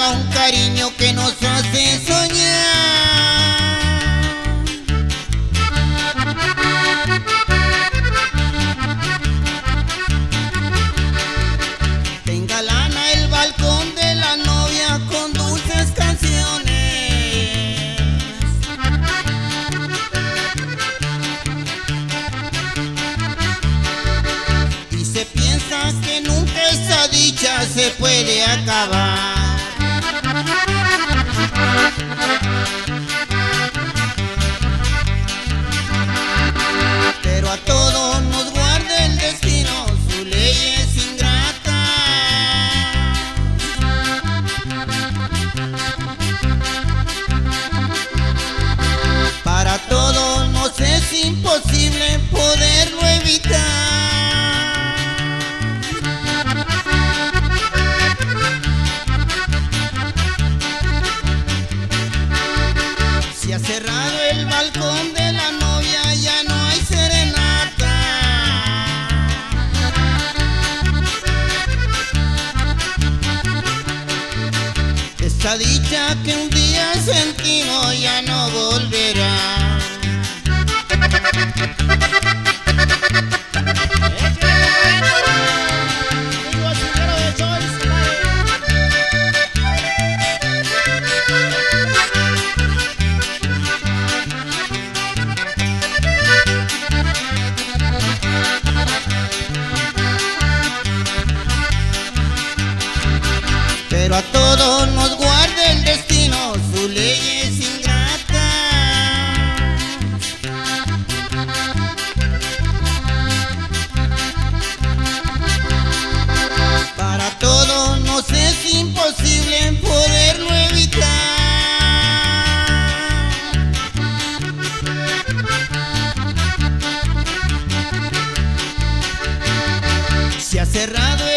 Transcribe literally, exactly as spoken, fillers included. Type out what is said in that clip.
otorga un cariño que nos hace soñar. Te engalana el balcón de la novia con dulces canciones. Y se piensa que nunca esa dicha se puede acabar. Pero a todos nos guarda el destino, su ley es ingrata. Para todos nos es imposible poderlo evitar. Se ha cerrado el balcón de la novia, ya no hay serenata. Esa dicha que un día sentimos ya no volverá. Pero a todos nos guarda el destino, su ley es ingrata. Para todos nos es imposible poderlo evitar. Se ha cerrado el